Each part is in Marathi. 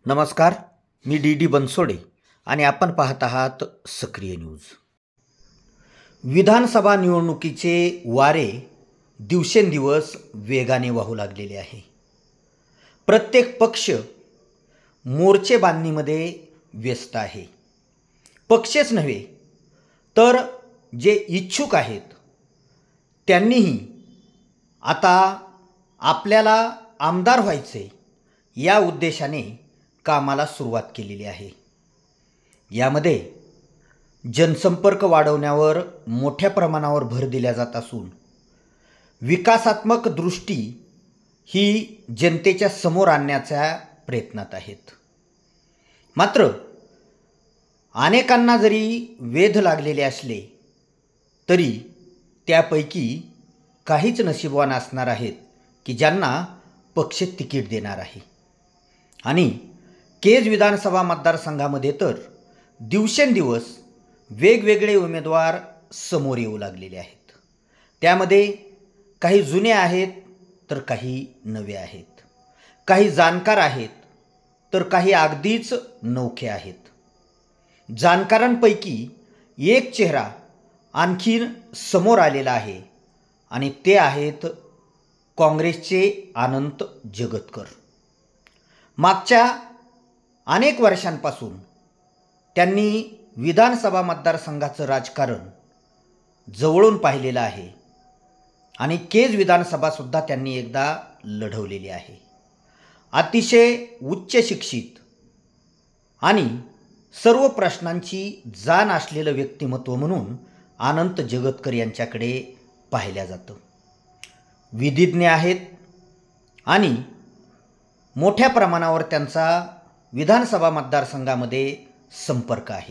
नमस्कार, मी डी बनसोडे आणि आपण पाहत आहात सक्रिय न्यूज। विधानसभा निवडणुकीचे वारे दिवसेंदिवस वेगाने वाहू लागलेले आहे। प्रत्येक पक्ष मोर्चे बांधणीमध्ये व्यस्त आहे। पक्षच नव्हे तर जे इच्छुक आहेत त्यांनीही आता आपल्याला आमदार व्हायचे या उद्देशाने कामाला सुरुवात केलेली आहे। यामध्ये जनसंपर्क वाढवण्यावर मोठ्या प्रमाणावर भर दिला जात असून विकासात्मक दृष्टी ही जनतेच्या समोर आणण्याच्या प्रयत्नात आहेत। मात्र अनेकांना जरी वेध लागलेले असले तरी त्यापैकी काहीच नशीबवान असणार आहेत की ज्यांना पक्ष तिकीट देणार आहे। आणि केज विधानसभा मतदारसंघामध्ये तर दिवसेंदिवस वेगवेगळे उमेदवार समोर येऊ लागलेले आहेत। त्यामध्ये काही जुने आहेत तर काही नवे आहेत, काही जाणकार आहेत तर काही अगदीच नवखे आहेत। जाणकारांपैकी एक चेहरा आणखीन समोर आलेला आहे आणि ते आहेत काँग्रेसचे अनंत जगतकर। मागच्या अनेक वर्षांपासून त्यांनी विधानसभा मतदारसंघाचं राजकारण जवळून पाहिलेलं आहे आणि केज विधानसभासुद्धा त्यांनी एकदा लढवलेली आहे। अतिशय उच्च शिक्षित आणि सर्व प्रश्नांची जाण असलेलं व्यक्तिमत्व म्हणून अनंत जगतकर यांच्याकडे पाहिलं जातं। विधिज्ञ आहेत आणि मोठ्या प्रमाणावर त्यांचा विधानसभा मतदारसंघामध्ये संपर्क आहे।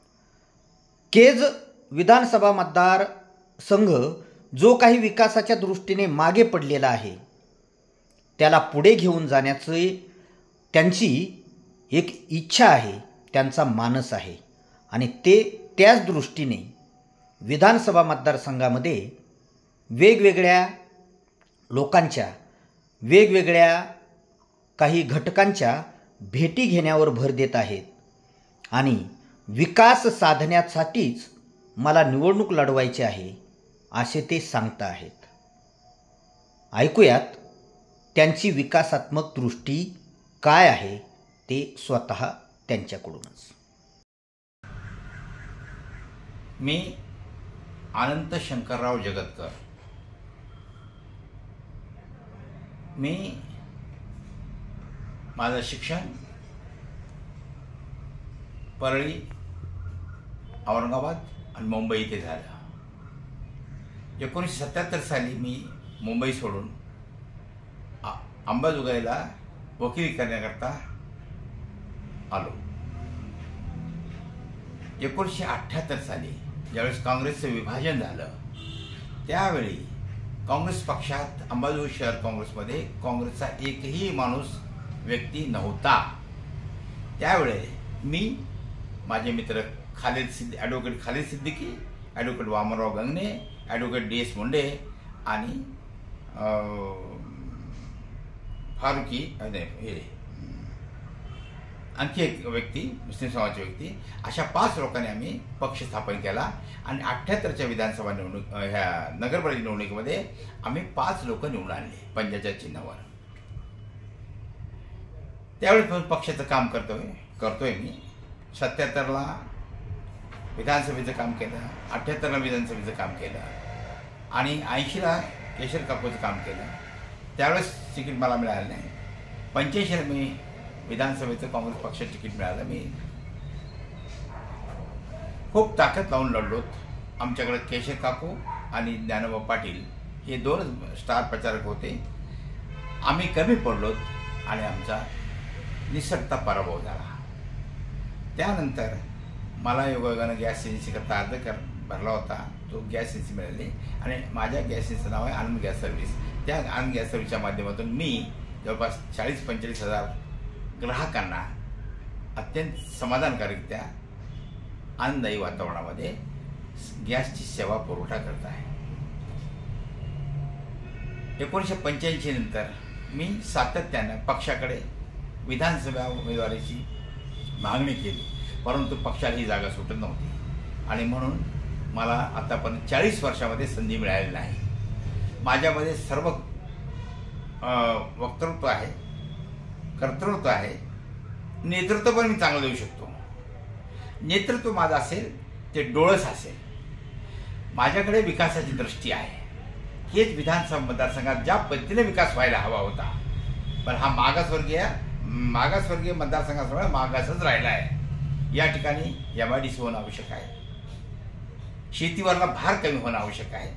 केज विधानसभा मतदारसंघ जो काही विकासाच्या दृष्टीने मागे पडलेला आहे त्याला पुढे घेऊन जाण्याची त्यांची एक इच्छा आहे, त्यांचा मानस आहे आणि ते त्याच दृष्टीने विधानसभा मतदारसंघामध्ये वेगवेगळ्या लोकांच्या वेगवेगळ्या काही घटकांच्या भेटी घेण्यावर भर देत आहेत आणि विकास साधण्यासाठीच मला निवडणूक लढवायची आहे असे ते सांगत आहेत। ऐकूयात त्यांची विकासात्मक दृष्टी काय आहे ते स्वतः त्यांच्याकडूनच। मी अनंत शंकरराव जगतकर। मी माझं शिक्षण परळी, औरंगाबाद आणि मुंबई इथे झालं। 1977 साली मी मुंबई सोडून अंबाजोगाईला वकिली करण्याकरता आलो। 1978 साली ज्यावेळेस काँग्रेसचं विभाजन झालं त्यावेळी काँग्रेस पक्षात अंबाजोगाई शहर काँग्रेसमध्ये काँग्रेसचा एकही माणूस व्यक्ती नव्हता। त्यावेळे मी, माझे मित्र advocate Khalid Siddiqui, advocate Vamanrao Gangane, advocate DS Munde आणि फारुकी आणखी एक व्यक्ती, मुस्लिम समाजाची व्यक्ती, अशा 5 लोकांनी आम्ही पक्ष स्थापन केला आणि 78च्या विधानसभा निवडणूक ह्या नगरपालिका निवडणुकीमध्ये आम्ही 5 लोक निवडून आणले पंजाच्या चिन्हावर। त्यावेळी पक्षाचं काम करतोय मी। 77ला विधानसभेचं काम केलं, 78ला विधानसभेचं काम केलं आणि 80ला केशर काकूचं काम केलं। त्यावेळेस तिकीट मला मिळालं नाही। 85ला मी विधानसभेचं काँग्रेस पक्षाचं तिकीट मिळालं। मी खूप ताकद लावून लढलोत। आमच्याकडे केशर काकू आणि ज्ञानोबा पाटील हे 2 स्टार प्रचारक होते। आम्ही कमी पडलोत आणि आमचा निसटता पराभव झाला। त्यानंतर मला योगायोगानं गॅस एजन्सीकरता अर्ज भरला होता, तो गॅस एजन्सी मिळाली आणि माझ्या गॅस एजन्सीचं नाव आहे आनंद गॅस सर्व्हिस। त्या आनंद गॅस सर्व्हिसच्या माध्यमातून मी जवळपास 40-45 हजार ग्राहकांना अत्यंत समाधानकारकरित्या आनंददायी वातावरणामध्ये गॅसची सेवा पुरवठा करत आहे। 1985 नंतर मी सातत्यानं पक्षाकडे विधानसभा उमेदवारीची मागणी केली, परंतु पक्षाला ही जागा सुटत नव्हती आणि म्हणून मला आतापर्यंत 40 वर्षामध्ये संधी मिळालेली नाही. माझ्यामध्ये सर्व वक्तृत्व आहे, कर्तृत्व आहे, नेतृत्व पण मी चांगलं देऊ शकतो. नेतृत्व माझं असेल ते डोळस असेल. माझ्याकडे विकासाची दृष्टी आहे. हेच विधानसभा मतदारसंघात ज्या पद्धतीने विकास व्हायला हवा होता, पण हा मागासवर्गीय मतदारसंघासमोर मागासच राहिला आहे. या ठिकाणी MIDC होणं आवश्यक आहे. शेतीवरला भार कमी होणं आवश्यक आहे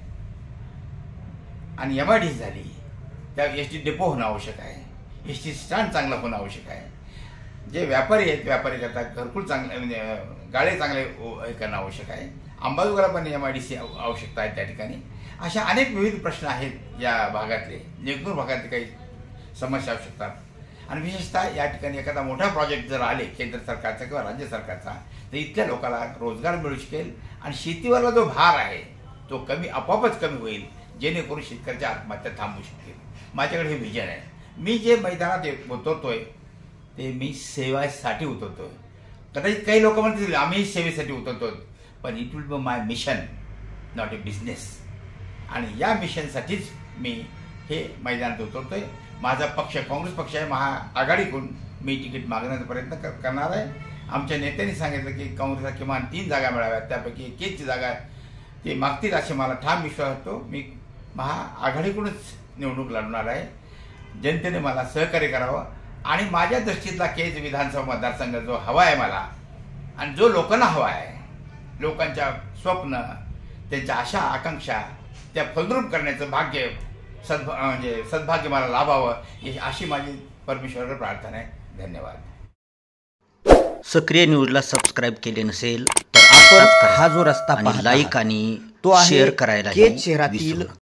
आणि MIDC झाली त्या SD डेपो होणं आवश्यक आहे. SD स्टँड चांगलं होणं आवश्यक आहे. जे व्यापारी आहेत, व्यापारी करता घरकुल चांगले म्हणजे गाळे चांगले हे करणं आवश्यक आहे. अंबाजोगाईला पण MIDC आवश्यकता आहे त्या ठिकाणी. अशा अनेक विविध प्रश्न आहेत या भागातले, नेकनूर भागातले काही समस्या असू शकतात. आणि विशेषतः या ठिकाणी एखादा मोठा प्रोजेक्ट जर आले केंद्र सरकारचा किंवा राज्य सरकारचा, तर इथल्या लोकांना रोजगार मिळू शकेल आणि शेतीवरला जो भार आहे तो आपोआपच कमी होईल, जेणेकरून शेतकऱ्याच्या आत्महत्या थांबू शकतील. माझ्याकडे हे विजन आहे. मी जे मैदानात उतरतोय ते मी सेवेसाठी उतरतोय. कदाचित काही लोक म्हणतील आम्ही सेवेसाठी उतरतोय, पण it will be my mission, not a business. आणि या मिशनसाठीच मी हे मैदानात उतरतोय. माझा पक्ष काँग्रेस पक्ष आहे. महाआघाडीकडून मी तिकीट मागण्याचा प्रयत्न करणार आहे. आमच्या नेत्यांनी सांगितलं की काँग्रेसला किमान 3 जागा मिळाव्यात, त्यापैकी 1ची जागा ते मागतील असे मला ठाम विश्वास असतो. मी महाआघाडीकडूनच निवडणूक लढणार आहे. जनतेने मला सहकार्य करावं आणि माझ्या दृष्टीतला केज विधानसभा मतदारसंघ जो हवा आहे मला आणि जो लोकांना हवा आहे, लोकांच्या स्वप्न, त्यांच्या आशा आकांक्षा त्या फलद्रूप करण्याचं भाग्य म्हणजे सद्भाग्य मला लाभावं अशी माझी परमेश्वराकडे प्रार्थना आहे. धन्यवाद. सक्रिय न्यूजला सबस्क्राईब केले नसेल तर आपण हा जो रस्ता पाहता लाईक आणि तो शेअर करायला केज शहरातील